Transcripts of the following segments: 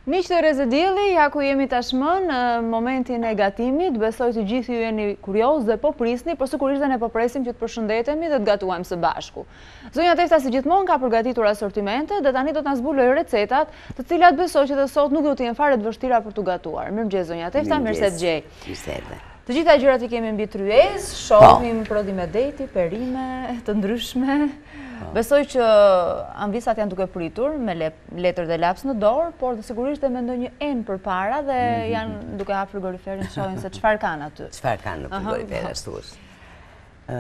Miqtë e Rezedilli, ja ku jemi tashmë në momentin e gatimit, besoj të gjithë ju jeni kurioz dhe po prisni, por sigurisht dhe ne po presim që të përshëndetemi dhe të gatuajmë së bashku. Zonja Tefta si gjithmonë ka përgatitur asortimente dhe tani do të na zbuloj recetat, të cilat besoj që të sot nuk do të jenë fare të vështira për të gatuar. Mirëmëngjes Zonja Tefta, mirë se të gjej. Të gjitha gjërat i kemi mbi tryezë, shohim prodhime me deti, perime të ndryshme. Besoj që anvisat janë duke pritur me letër dhe laps në dorë, por dhe sigurisht dhe me ndonjë enë përpara dhe janë duke hapur frigoriferin të shohin se çfarë kanë aty. Çfarë kanë në frigorifer ashtu është.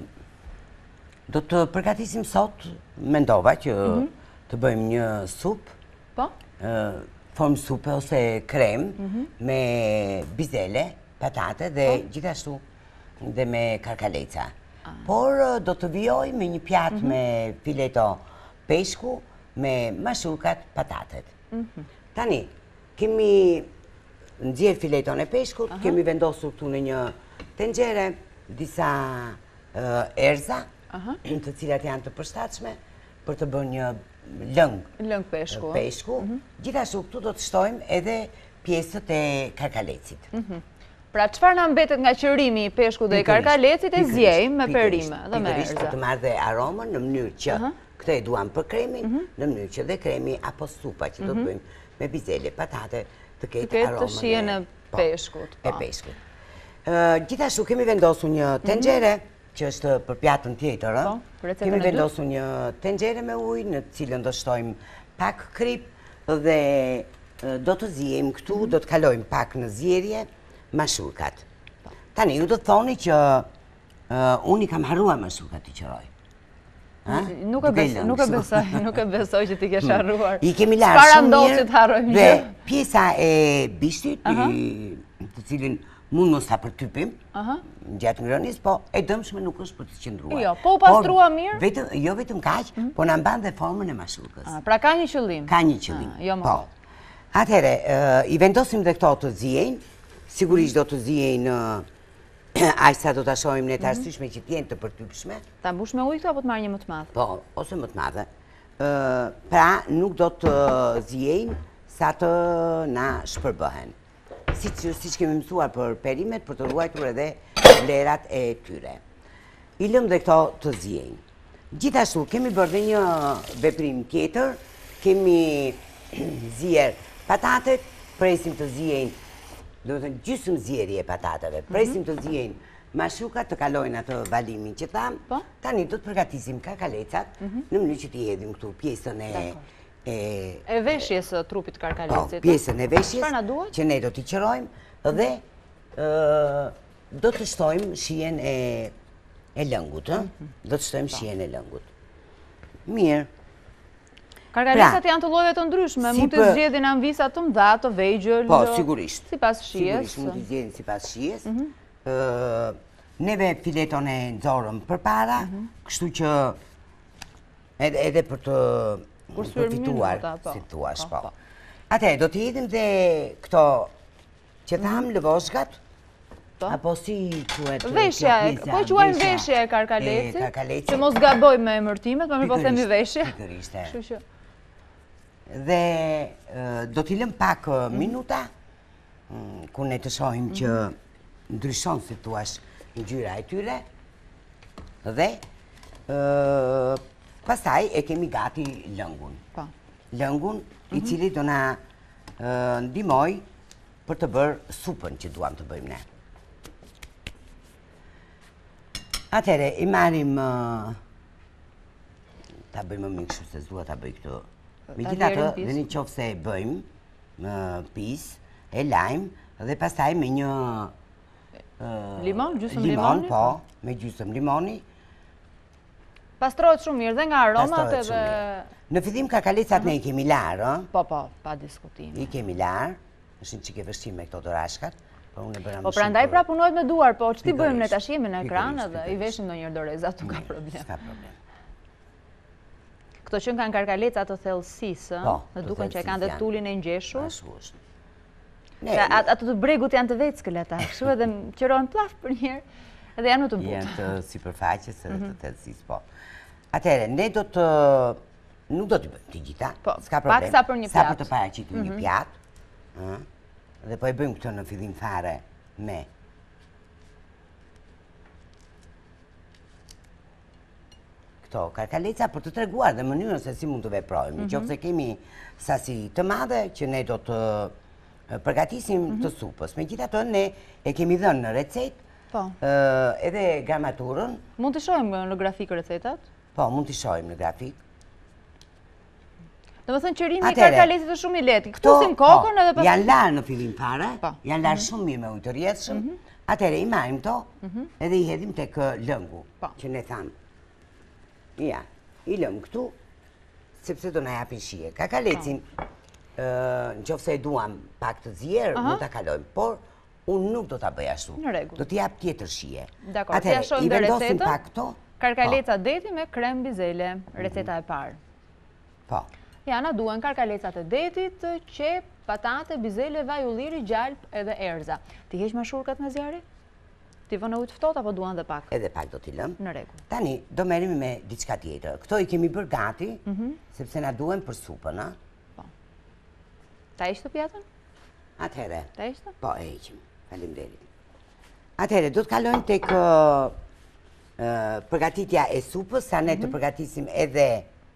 Do të përgatisim sot, mendova që të bëjmë një supë. Po? Formë supe ose krem me bizele, patate dhe gjithashtu dhe me karkaleca. Por do të vijoj me një pjatë me fileto peshku, me mashurkat, patatet. Tani, kemi nxjerr fileton e peshkut, kemi vendosur këtu në një tenxhere disa erza, të cilat janë të përshtatshme për të bërë një lëng peshku. Gjithashtu këtu do të shtojmë edhe pjesët e karkalecit. Pra çfarë na mbetet nga qërimi i peshkut dhe i karkalecit e zjejmë me perime dhe me erza. Për të marrë dhe aromën në mënyrë që këtë e duam për kremin, në mënyrë që dhe kremi apo supa që do të bëjmë me bizele, patate, të ketë aromën të shihen e peshkut. E peshkut. Gjithashtu kemi vendosur një tenxhere që është për pjatën tjetër. Kemi vendosur një tenxhere me ujë në të cilën do shtojmë pak krip dhe do të zjejmë këtu, do të kalojmë pak në zjerje mashurkat. Tani, ju do të thoni që unë i kam harruar mashurkat i qëroj. Nuk e besoj që ti kesh harruar. I kemi larë shumë mirë dhe pjesa e bishtit, të cilin mund mos ta përtypim, gjatë ngrënies, po e dëmshme nuk është për të qëndruar. Jo, po u pastrua mirë? Jo vetëm kaq, po na mban dhe formën e mashurkës. Pra ka një qëllim? Ka një qëllim, po. Atëhere, i vendosim dhe këto të zijejnë, sigurisht do të zijejnë aq sa do ta shohim ne të arsyeshme që t'jenë të përtypshme. Ta mbush me ujë këto apo të marrë një më të madhe? Po, ose më të madhe. Pra nuk do të zijejnë sa të na shpërbëhen. Siç kemi mësuar për perimet, për të ruajtur edhe vlerat e tyre. I lëm dhe këto të zijejnë. Gjithashtu kemi bërë dhe një veprim tjetër, kemi zier patatet, presim të zijejnë, do të thënë gjysmë zjerje e patateve, presim të zijejnë mashurkat, të kalojnë atë valimin që tham, tani do të përgatisim karkalecat në mënyrë që t'i hedhim këtu pjesën e veshjes trupit karkalecit. Po, pjesën e veshjes që ne do t'i qërojmë dhe do të shtojmë shijen e lëngut. Do të shtojmë shijen e lëngut. Mirë. Karkalecat janë të llojeve të ndryshme, mund të zgjedhin anvisa të mëdha, të vegjël. Po, sigurisht. Sipas shijes. Sigurisht mund të zgjedhin sipas shijes. Neve fileton e nxorëm përpara, kështu që edhe për të përfituar, si thuash, po. Atëherë, do t'i hedhim dhe këto që tham lëvozhgat, apo si quhet? Veshja, po quajmë veshja e karkalecit, që mos gabojmë me emërtimet, më mirë po themi veshje. Pikërisht. Dhe do t'i lëm pak minuta, ku ne të shohim që ndryshon, si thuash, ngjyra e tyre, dhe pastaj e kemi gati lëngun. Lëngun i cili do na ndihmoj për të bërë supën që duam të bëjmë ne. Atëherë, i marrim, ta bëjmë më kështu se s'dua ta bëj këtu. Megjithatë, dhe në qoftë se e bëjmë pis, e lajmë dhe pastaj me një limon, gjysmë limoni? Po, me gjysmë limoni. Pastrohet shumë mirë dhe nga aromat edhe... Në fillim karkalecat ne i kemi larë. Po, pa diskutim. I kemi larë, është një çike vështirë me këto dorashkat. Po prandaj pra punohet me duar, po ç'ti bëjmë ne tash, jemi në ekran edhe i veshim ndonjëherë dorezat, nuk ka problem. S'ka problem. Këto që kanë karkaleca të thellësisë, dhe duken që e kanë dhe tulin e ngjeshur. Ashtu është. Ato të bregut janë të veckëlleta, kështu edhe qërohen plaf për një herë, edhe janë më të butë. Janë të sipërfaqes edhe të thellësisë, po. Atëherë, ne do të Nuk do t'i bëjmë të gjitha, s'ka pak problem. sa për një Sa për pjatë. të paraqitur një pjatë. Dhe po e bëjmë këtë në fillim fare me këto karkaleca për të treguar dhe mënyrën se si mund të veprojmë. Nëse kemi sasi të madhe që ne do të përgatisim të supës. Megjithatë ne e kemi dhënë në recetë edhe gramaturën. Mund të shohim në grafik recetat? Po, mund të shohim në grafik. Do më thënë qërimi i karkalecit është shumë i lehtë. Këtusim kokën edhe pas... Janë larë në fillim fare, janë larë shumë mirë me ujë të rrjedhshëm. Atëherë i marrim këto edhe i hedhim tek lëngu, që ne thamë. Ja, i lëm këtu, sepse do na japin shije. Karkalecin, nëse e duam pak të zier, mund ta kalojmë, por unë nuk do ta bëj ashtu. Në rregull. Do t'i jap tjetër shije. Dakor, si ja shohim dhe recetën. Karkaleca Po. deti me krem bizele, receta e parë. Po. Ja, na duhen karkalecat e detit, qep, patate, bizele, vaj ulliri, gjalp edhe erza. Ti heq me shurkat me zjarri? Ti vën në ujë të ftohtë apo duan dhe pak? Edhe pak do t'i lëm. Në rregull. Tani, do merremi me diçka tjetër. Këto i kemi bërë gati, sepse na duhen për supën, a? Po. Ta heq të pjatën? Atëherë. Ta heq të? Po, e heqim. Faleminderit. Atëherë, do të kalojmë tek përgatitja e supës, sa ne të përgatisim edhe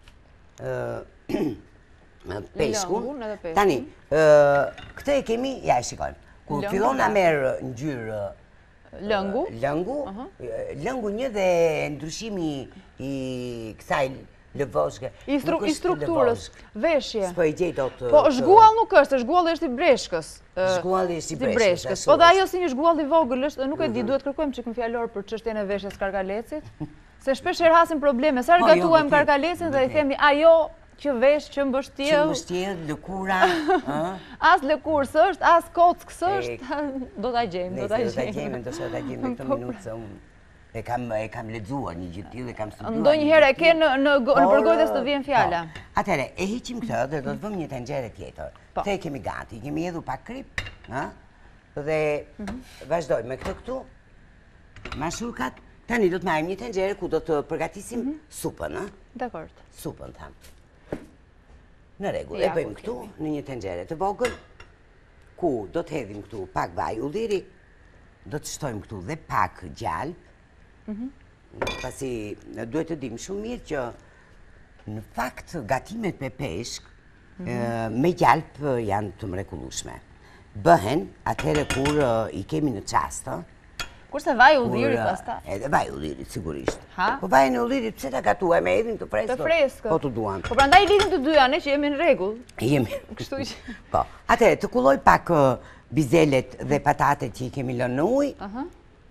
peshkun. Tani, këtë e kemi, ja e shikojmë. Kur fillon na merr ngjyrë lëngu, lëngu një dhe ndryshimi i kësaj lëvoshke. I strukturës, veshje. S'po i gjej dot. Po, zhguall nuk është, zhgualli është i breshkës. Zhgualli është i breshkës. Po dhe ajo si një zhguall i vogël është, nuk e di, duhet kërkojmë çikun fjalor për çështjen e veshjes karkalecit. Se shpesh herë hasim probleme, sa argatuajmë karkalecin dhe i themi ajo që vesh, që mbështjell. Që mbështjell, lëkura. As lëkurës është, as kockës është, do ta gjejmë, do ta gjejmë në këtë minutë se unë e kam lexuar një gjë të tillë, e kam studiuar. Ndonjëherë e ke në përgojtës të vjen fjala. Atëherë, e hiqim këtë dhe do të vëmë një tenxhere tjetër. Këtë e kemi gati, kemi hedhur pak krip, dhe vazhdojmë me këtë këtu, mashurkat. Tani do të marrim një tenxhere ku do të përgatisim supën, Dakor. Supën thamë. Në rregull, e bëjmë këtu në një tenxhere të vogël, ku do të hedhim këtu pak vaj ulliri, do të shtojmë këtu dhe pak gjalp, pasi duhet të dim shumë mirë që në fakt gatimet me peshk me gjalp janë të mrekullueshme. Bëhen atëherë kur i kemi në çast, kurse vaj ulliri pastaj. Edhe vaj ulliri sigurisht. Po vajin e ullirit pse ta gatuajmë, e hedhim të freskët. Të freskët. Po të duam. Po prandaj lidhim të dyja ne që jemi në rregull. Jemi. Kështu që. Po. Atëherë të kulloj pak bizelet dhe patatet që i kemi lënë në ujë.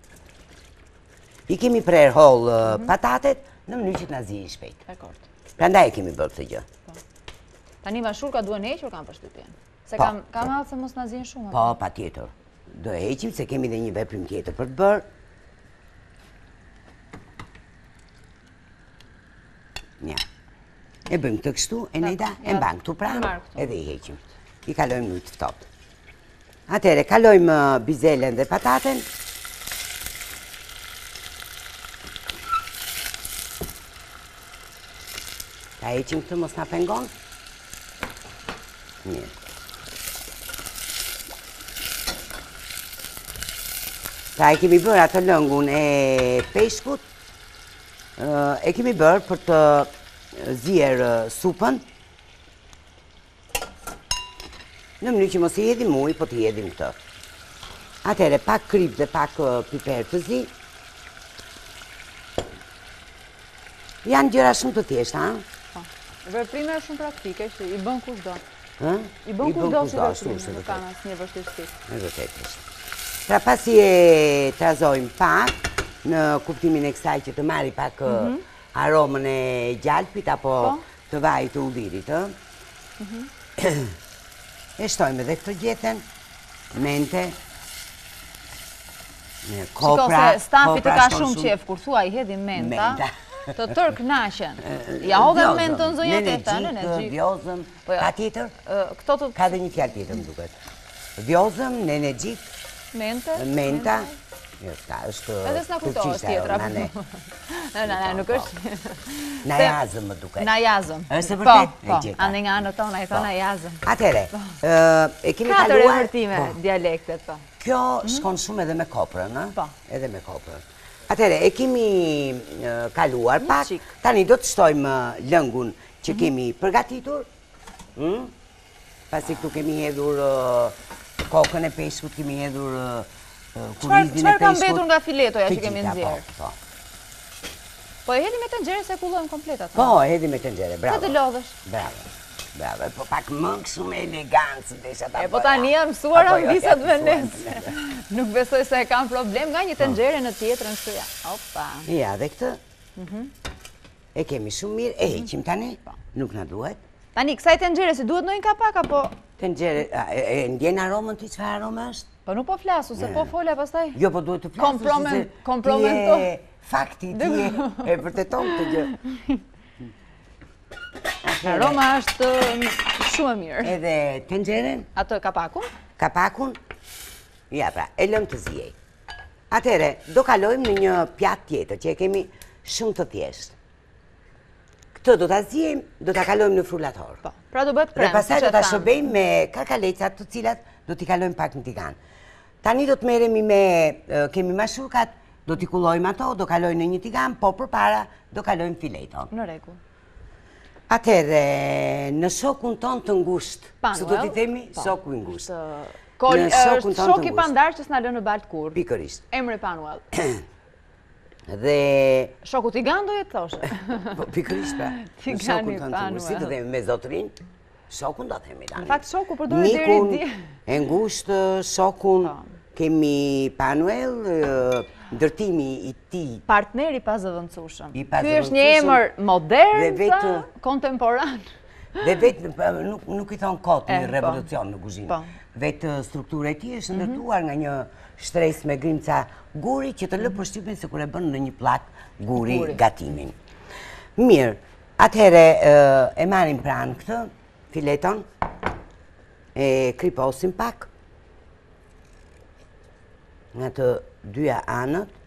I kemi prerë holl patatet në mënyrë që të na ziejë shpejt. Dakor. Prandaj e kemi bërë këtë gjë. Po. Tani mashurka duhen hequr, kam përshtypjen. Se kam se mos na ziejnë shumë. Po, patjetër. Do e heqim se kemi dhe një veprim tjetër për të bërë. Nja. E bëjmë të kështu, e nejda, e mbam këtu pranë, edhe i heqim. I kalojmë në të ftohtë. Atëherë, kalojmë bizelen dhe pataten. Ta heqim këtë, mos na pengon. Mirë. Pra e kemi bërë atë lëngun e peshkut, e kemi bërë për të zier supën, në mënyrë që mos i hedhim ujë, po t'i hedhim këtë. Atëherë pak krip dhe pak piper të zi. Janë gjëra shumë të thjeshta, Po. Veprime shumë praktike që i bën kushdo. I bën kushdo si veprime, nuk kanë asnjë vështirësi. E vërtet është. Pra pasi e trazojmë pak, në kuptimin e kësaj që të marri pak aromën e gjalpit apo të vajit të ullirit, e shtojmë edhe këtë gjethen, mente, kopra. Shiko se stafi të ka shumë qef, kur thua i hedhi menta, të tërë knaqen. Ja hodhe mentën zonja teta, në energjik. Vjozëm, ka tjetër? Ka dhe një fjalë tjetër më duket. Vjozëm, në energjik, menta, Jo, s'ka, është Edhe s'na kujtohet tjetra. Nuk është... Najazëm më duket. Najazëm. Është vërtet? Po, ande nga anë tona e thonë najazëm. Atere, e kemi kaluar... Katër emërtime, dialektet, po. Kjo shkon shumë edhe me koprën, Po. Edhe me koprën. Atere, e kemi kaluar pak, tani do të shtojmë lëngun që kemi përgatitur. Pasi këtu kemi hedhur kokën e peshkut, kemi hedhur kurizin e peshkut. Qëfar ka mbetur nga filetoja që kemi nxjerrë? Po. Po e hedhi me tenxhere se kullojmë komplet atë? Po, e hedhi me tenxhere, bravo. Se të lodhësh? Bravo, po pak më shumë elegancë desha ta bëja. Po tani jam mësuar ambisat me nesë. Nuk besoj se e kam problem nga një tenxhere në tjetrën kështu ja. Opa. Ja, dhe këtë e kemi shumë mirë, e heqim tani, nuk na duhet. Tani, kësaj tenxhere si duhet nojnë kapak, apo? Tenxhere, e ndjen aromën ti çfarë arome është? Po nuk po flasu, se po folja pastaj. Jo, po duhet të flasu, kompromento. Ti e fakti, ti e vërteton këtë gjë. Aroma është shumë e mirë. Edhe tenxheren? Atë kapakun? Kapakun? Ja pra, e lëm të zjej. Atere, do kalojmë në një pjatë tjetër, që e kemi shumë të thjeshtë. Këtë do të zjejmë, do të kalojmë në frullator. Po, pra do bëhet krem. Dhe pasaj do të shëbejmë me karkalecat të cilat do t'i kalojmë pak në tigan. Tani do të meremi me, kemi mashurkat, do t'i kullojmë ato, do kalojmë në një tigan, po për para do kalojmë fileton. Në rregull. Atere, në shokun ton të ngusht, së do t'i themi shoku i ngusht. Është shok i pandar që s'na lë në baltë kur. Pikërisht. Emri Panuel. Dhe... Shoku Tigan do jetë thoshe. Pikërisht pra. Tigani Panuel. Si të themi me zotrin, shokun do themi tani. Në fakt shoku përdojë deri Nikun, di. e ngusht, shokun, kemi Panuel, ndërtimi i ti. Partneri pa zëvendësueshëm. Ky është një emër modern, kontemporan. Dhe vetë nuk i thonë kot një revolucion në kuzhinë. Vetë struktura e ti është ndërtuar nga një shtresë me grimca guri që të lë përshtypjen se kur e bën në një pllak guri gatimin. Mirë, atëherë e marrim pranë këtë fileton, e kriposim pak nga të dyja anët,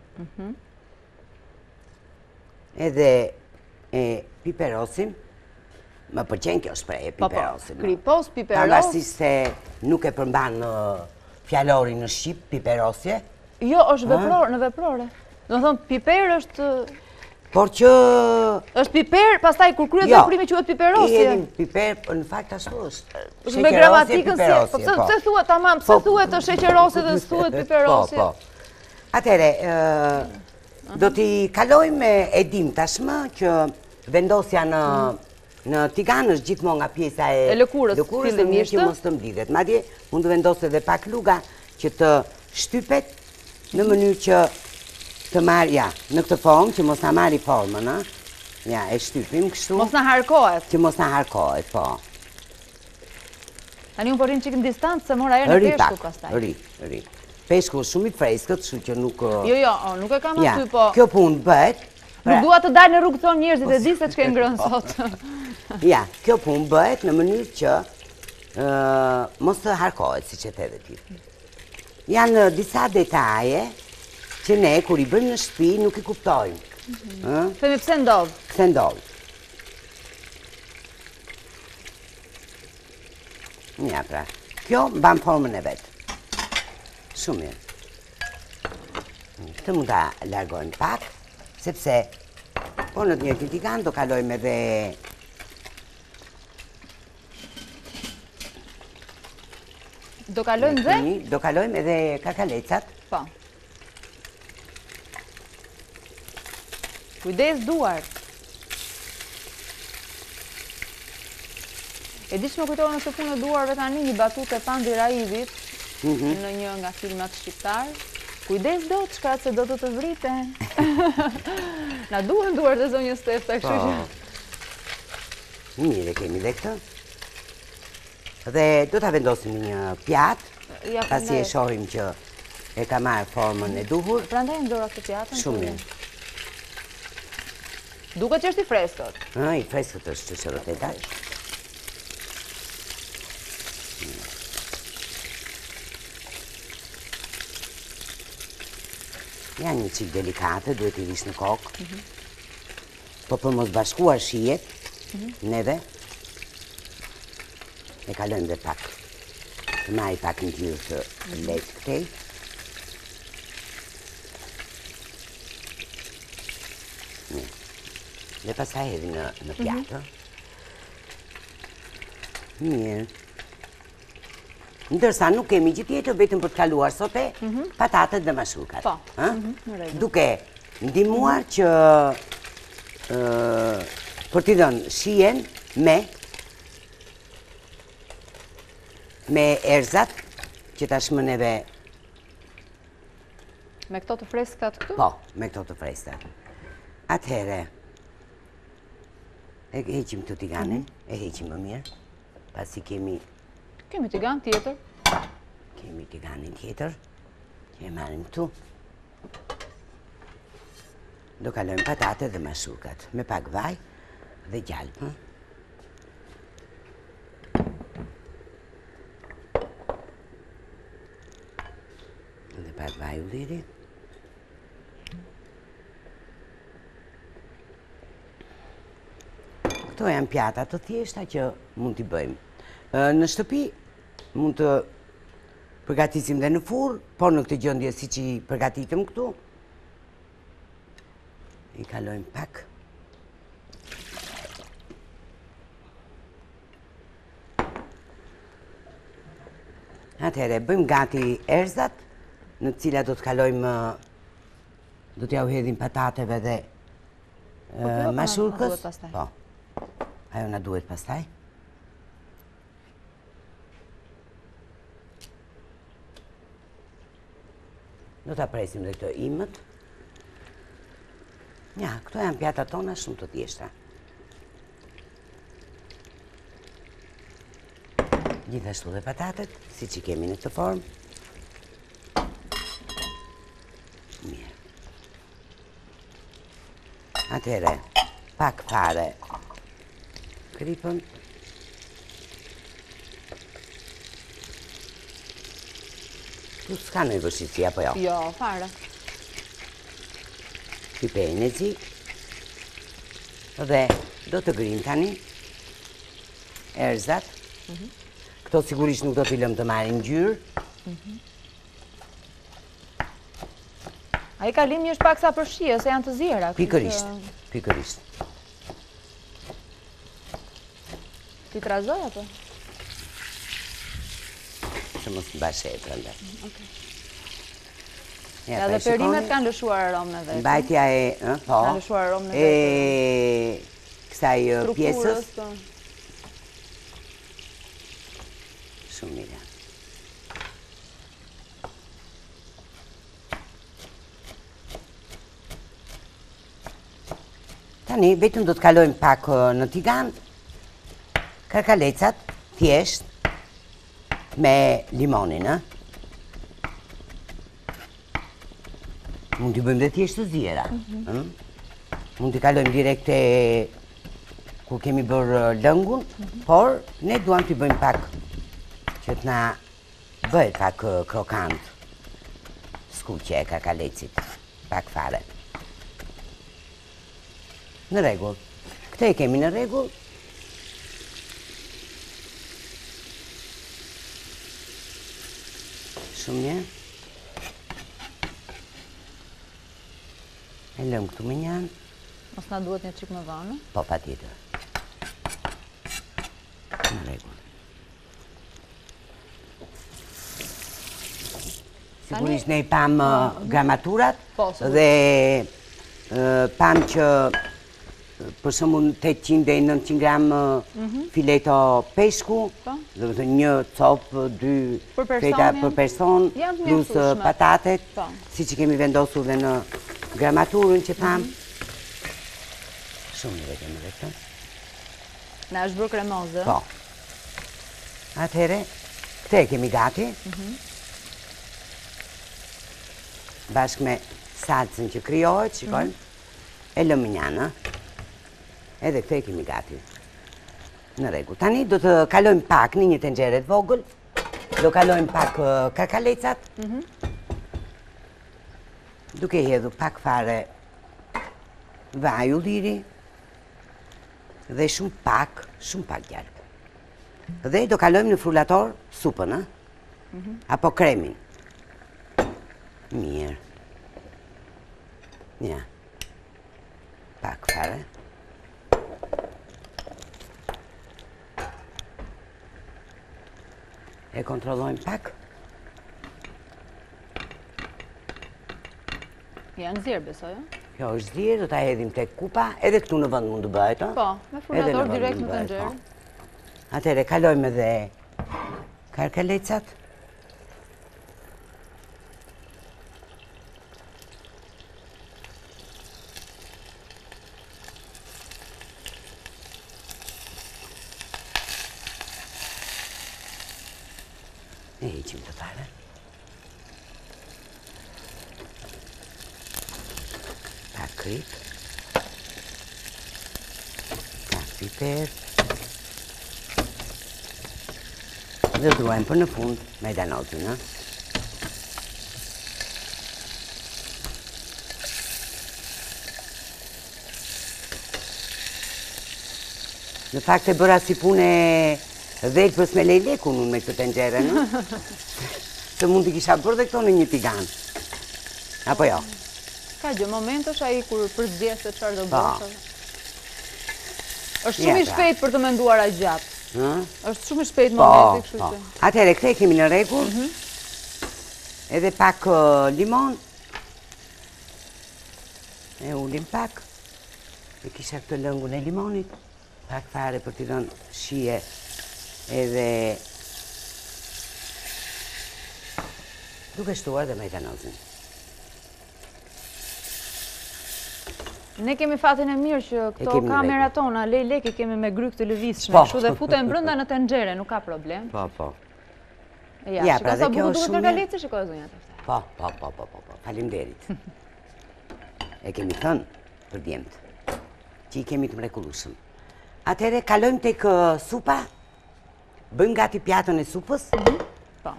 edhe e piperosim. Më përqen kjo shprehje, piperosim. Kripos, piperos. Pavarësisht se nuk e përmban fjalorin në shqip, piperosje. Jo, është në veprore. Do të thonë, piper është... Por që... është piper, pastaj kur kryet veprimi quhet piperosje. Jo, piper, në fakt ashtu është. Me gramatikën si... Po pse thuhet, tamam, pse thuhet të sheqerosje dhe thuhet piperosje? Po. Atere, do t'i kalojmë e dim tashmë që vendosja në tigan është gjithmonë nga pjesa e lëkurës dhe mirë që mos të mblidhet. Madje mund të vendosë edhe pak luga që të shtypet në mënyrë që të marrë, ja, në këtë formë, që mos na marri formën, ja, e shtypim kështu. Mos na harkohet. Që mos na harkohet, po. Tani unë po rrim çik në distancë se mora erë në peshku pastaj. Ri. Peshku është shumë i freskët, kështu që nuk... Jo, nuk e kam aty, po... Kjo punë bëhet... Nuk dua të dalë në rrugë të thonë njerëzit e di se ç'ke ngrënë sot. Ja, kjo punë bëhet në mënyrë që mos të harkohet, siç e the edhe ti. Janë disa detaje që ne kur i bëjmë në shtëpi nuk i kuptojmë. Themi pse ndodh? Pse ndodh? Ja, pra. Kjo mban formën e vet. Shumë mirë. Këtë mund ta largojmë pak, sepse po në të njëjtin tigan do kalojmë edhe do kalojmë dhe? Do kalojmë edhe karkalecat. Po. Kujdes duar. E di që më kujtohet nëse punë e duarve tani një batut e Pandi Raivit në një nga filmat shqiptar. Kujdes do të shkat se do të vriten. Na duhen duar dhe zonjë Stefta, kështu që... Mirë, kemi dhe këtë. Dhe do të vendosim një pjatë, pasi e shohim që e ka marrë formën e duhur. Prandaj e ndora këtë pjatën? Shumë mirë. Duket që është i freskët. I freskët është që shëroteta. Janë një qik delikate, duhet i rish në kokë. Po për mos bashkuar shijet, neve e kalojmë dhe pak. Të marri pak në gjyrë të lejtë këtej. Dhe pastaj hedhi në pjatë. Mirë. Ndërsa nuk kemi gjithë tjetër, vetëm për të kaluar sote, patatet dhe mashurkat. Po, në rregull. Duke ndihmuar që për t'i dhënë shijen me erzat që tashmë neve. Me këto të freskët këtu? Po, me këto të freskët. Atëhere, e heqim të tiganin, e heqim më mirë, pasi kemi tigan tjetër. Kemi tiganin tjetër, që e marim këtu. Do kalojmë patate dhe mashurkat, me pak vaj dhe gjalpë. Dhe pak vaj ulliri. Këto janë pjata të thjeshta që mund t'i bëjmë. Në shtëpi mund të përgatisim dhe në furr, por në këtë gjendje siç i përgatitëm këtu, i kalojmë pak. Atëherë, bëjmë gati erzat, në të cilat do të kalojmë, do t'ja u hedhim patateve dhe mashurkës. Po, ajo na duhet pastaj. Do t'a presim dhe këto imët. Ja, këto janë pjatat tona shumë të thjeshta. Gjithashtu dhe patatet, si që kemi në këtë formë. Mirë. Atëhere, pak fare kripën. Tu s'ka në i vëshitësi, apo jo? Jo, fare. Pipejnë e zi. Dhe do të grim tani erzat. Këto sigurisht nuk do t'i lëmë të marrin ngjyrë. A i kalimi është pak sa për shije, se janë të zjera. Pikërisht, pikërisht. Ti trazoj, apo? Që mos të bashet rëndë. Ja, dhe perimet kanë lëshuar aromë në vetë. Mbajtja e, po, kanë lëshuar aromë në vetë. e kësaj pjesës. Shumë mirë. Tani, vetëm do të kalojmë pak në tigan, karkalecat, thjesht, me limonin, Mund t'i bëjmë dhe thjesht të zjera. Mund t'i kalojmë direkt e ku kemi bërë lëngun, por ne duam t'i bëjmë pak që t'na bëjë pak krokant skuqe e karkalecit, pak fare. Në rregull. Këtë e kemi në rregull. Shumë mirë. E lëmë këtu me njanë. Mos na duhet një qik më vonë? Po, patjetër. Në rregull. Sigurisht ne i pam gramaturat dhe pam që për shembull 800 deri 900 gram fileto peshku, do të thënë një copë, 2 feta për person, plus patatet, siç i kemi vendosur dhe në gramaturën që pam. Shumë mirë kemi dhe këtë. Na është bërë kremoze. Po. Atëherë, këtë e kemi gati. Bashkë me salcën që krijohet, shikojmë, e lëmë njanë. Edhe këtë e kemi gati. Në rregull. Tani do të kalojmë pak në një tenxhere të vogël. Do kalojmë pak karkalecat. duke hedhur pak fare vaj ulliri dhe shumë pak gjarë. Dhe do kalojmë në frullator supën, apo kremin. Mirë. Nja. Pak fare. E kontrollojmë pak. Janë zirë, besoj, Kjo është zirë, do ta hedhim tek kupa, edhe këtu në vend mund të bëhet, Po, me frullator direkt në tenxhere. Atëre, kalojmë edhe karkalecat. E heqim të fare. Pak krip. Pak piper. Dhe duajmë për në fund majdanotin, ha? Në fakt e bëra si pune dhejtë për s'me lejleku unë me këtë tenxhere, në? Se mund t'i kisha bërë dhe këto në një tigan. Apo jo? Ka gjë momentësh ai kur përzgjedh se çfarë do bësh. Është shumë Ja, i shpejt për të menduar aq gjatë. Është shumë i shpejt Po, momenti, kështu po. që. Atëherë, këtë e kemi në rregull. Edhe pak limon. E ulim pak. E kisha këtë lëngun e limonit. Pak fare për t'i dhënë shije edhe duke shtuar dhe majdanozin. Ne kemi fatin e mirë që këto kemi në kamerat tona, lek i kemi me gryk të lëvizshme, Po. kështu dhe futen brenda në tenxhere, nuk ka problem. Po. Ja, Ja, shiko pra, sa dhe kjo bukur është duket shumë karkaleci, shiko zonja Tefta. Po. Faleminderit. E kemi thënë për djemët, që i kemi të mrekullueshëm. Atëherë, kalojmë tek supa. Bëjmë gati pjatën e supës. Po.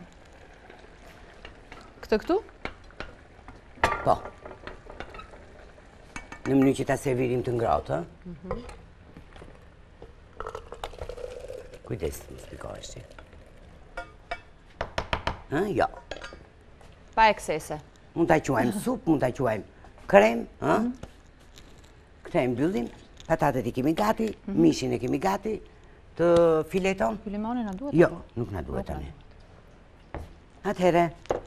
Këtë këtu? Po. Në mënyrë që ta servirim të ngrohtë, Kujdes, më spikohesh ti. Jo. Pa eksese. Mund ta quajmë supë, mund ta quajmë krem, Këtë e mbyllim, patatet i kemi gati, mishin e kemi gati, të fileton. Ky limoni na duhet? Jo, nuk na duhet tani. Atëherë,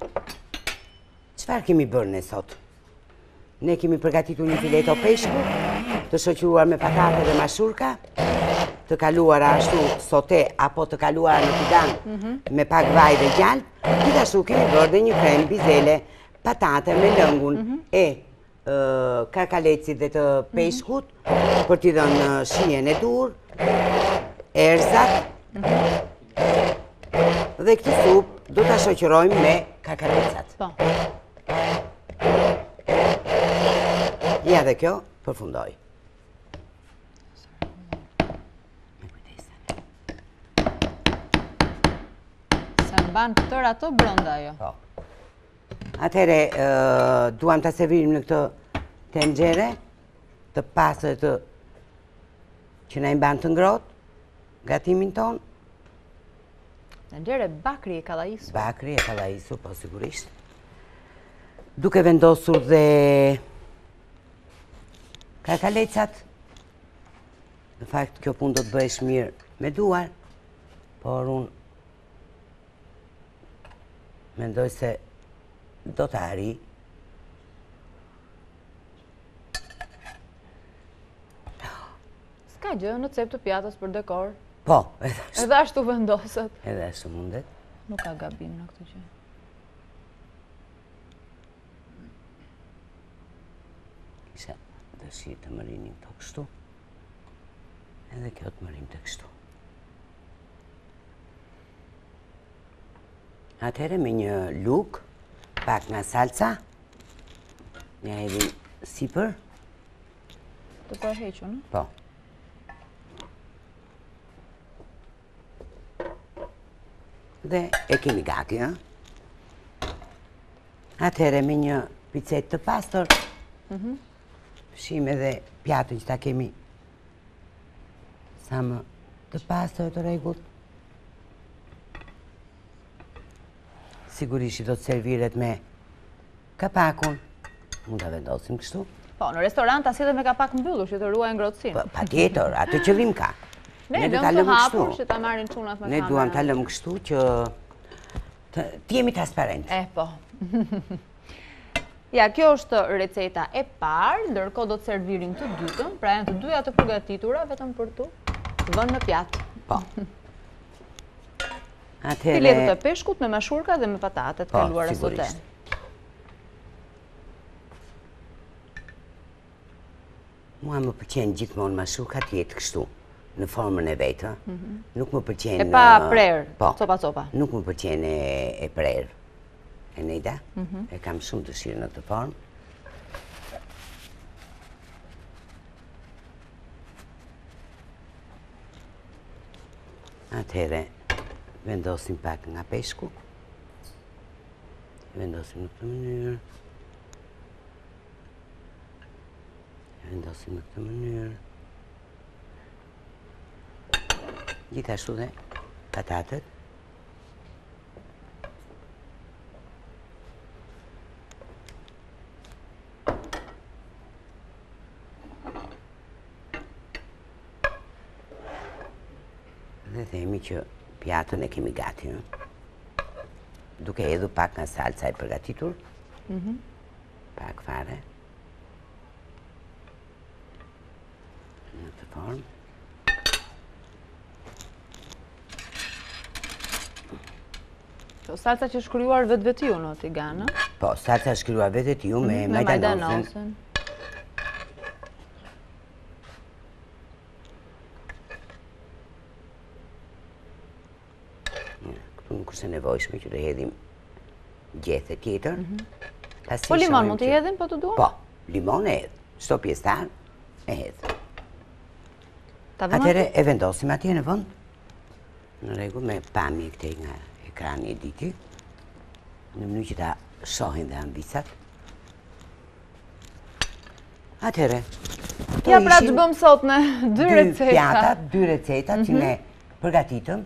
çfarë kemi bërë ne sot? Ne kemi përgatitur një fileto peshku, të shoqëruar me patate dhe mashurka, të kaluara ashtu sote apo të kaluara në tigan me pak vaj dhe gjalp. Gjithashtu kemi bërë dhe një krem bizele, patate me lëngun e karkalecit dhe të peshkut, për t'i dhënë shijen e dur, erzat, dhe këtë supë do t'a shoqërojmë me karkalecat. Po. Ja dhe kjo përfundoj. Se mban këtër ato brenda ajo. Po. Atëhere, duam të servirim në këtë tenxhere, të pasër të që na i mban të ngrohtë, gatimin ton. Tenxhere bakri e kallajisur. Bakri e kallajisur, po sigurisht. Duke vendosur dhe karkalecat. Në fakt, kjo punë do të bëhesh mirë me duar, por unë mendoj se do të arri. S'ka gjë në cep të pjatës për dekor. Po, edhe Edhe ashtu vendoset. edhe ashtu mundet. Nuk ka gabim në këtë gjë. Kisha dëshirë të më rinim të kështu, edhe kjo të më rim të kështu. Atëherë me një luk, pak nga salca, ja hedhim sipër, Të përhequr, në? po. Dhe e kemi gati, Atëherë me një picet të pastër, shime dhe pjatën që ta kemi sa më të pastër të rregullt. Sigurisht do të serviret me kapakun, mund ta vendosim kështu. Po, në restorant as edhe me kapak mbyllur që të ruajnë ngrohtësinë. Patjetër, atë qëllim ka. Ne duam të hapur që ta marrin çunat me kamerë. Ne duam ta lëmë kështu që të jemi transparent. Po. Ja, kjo është receta e parë, ndërkohë do të servirim të dytën, pra janë të dyja të përgatitura vetëm për tu vënë në pjatë. Po. Filetët e peshkut me mashurka dhe me patatet kaluara sote. Mua më pëlqen gjithmonë mashurka të jetë kështu, në formën e vetë. Nuk më pëlqen... E pa prerë, copa-copa. Nuk më pëlqen e prerë. E nejda, e kam shumë dëshirë në të formë. Atëhere, vendosim pak nga peshku. Vendosim në këtë mënyrë. Vendosim në këtë mënyrë. Gjithashtu dhe patatet. Dhe themi që pjatën e kemi gati. Duke edhu pak nga salca e përgatitur. Pak fare. Në të formë. Salca që shkryuar vetë-vetiu në tiganë? Po, salca shkryuar vetë-vetiu me majdanosën. Këtu nuk është nevojshme që të hedhim gjethe tjetër. Po limon mund të hedhim, po të duam? Po, limon e hedh. Çdo pjesëtar e hedh. Atëherë e vendosim atje në vend. Në rregull, me pamje këtej nga ekrani i diti, në mënyrë që ta shohin dhe ambicat. Atëherë, ja pra që bëm sot në dy recetat që ne përgatitëm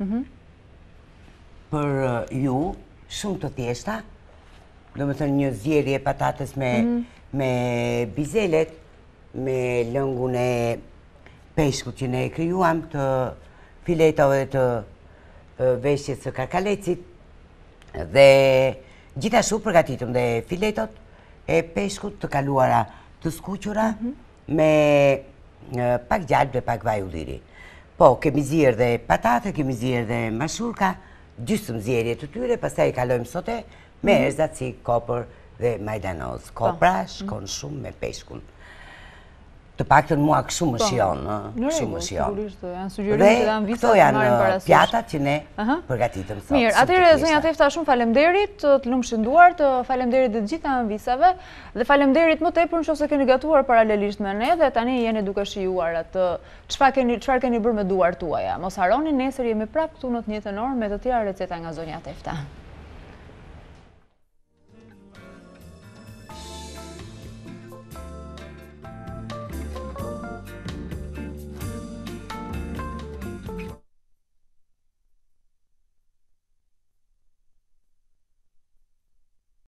për ju, shumë të thjeshta, do më thënë një zjerje patates me bizelet, me lëngun e peshkut që ne e krijuam, të filetove të veshjes së karkalecit, dhe gjithashtu përgatitëm dhe filetot e peshkut të kaluara të skuqura me pak gjalp dhe pak vaj ulliri. Po, kemi zirë dhe patate, kemi zirë dhe mashurka, gjysmë zjerje të tyre, pastaj i kalojmë sote me erzat si kopër dhe majdanoz. Kopra shkon shumë me peshkun. Të paktën mua kështu më shion. Dhe këto janë pjatat që ne përgatitëm sot. Mirë, atëherë zonja Tefta, shumë falemderit, të lumë shënduar, të falemderit dhe gjitha anvisave, dhe falemderit më tepër nëse keni gatuar paralelisht me ne, dhe tani jeni duke shijuar atë çfarë keni bërë me duart tuaja. Mos harroni, nesër jemi prapë këtu në të njëjtën orë me të tjera receta nga zonja Tefta.